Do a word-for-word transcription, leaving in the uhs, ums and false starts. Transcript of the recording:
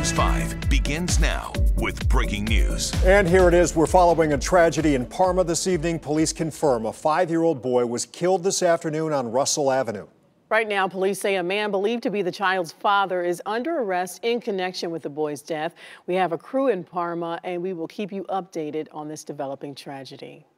News five begins now with breaking news. And here it is. We're following a tragedy in Parma this evening. Police confirm a five-year-old boy was killed this afternoon on Russell Avenue. Right now, police say a man believed to be the child's father is under arrest in connection with the boy's death. We have a crew in Parma, and we will keep you updated on this developing tragedy.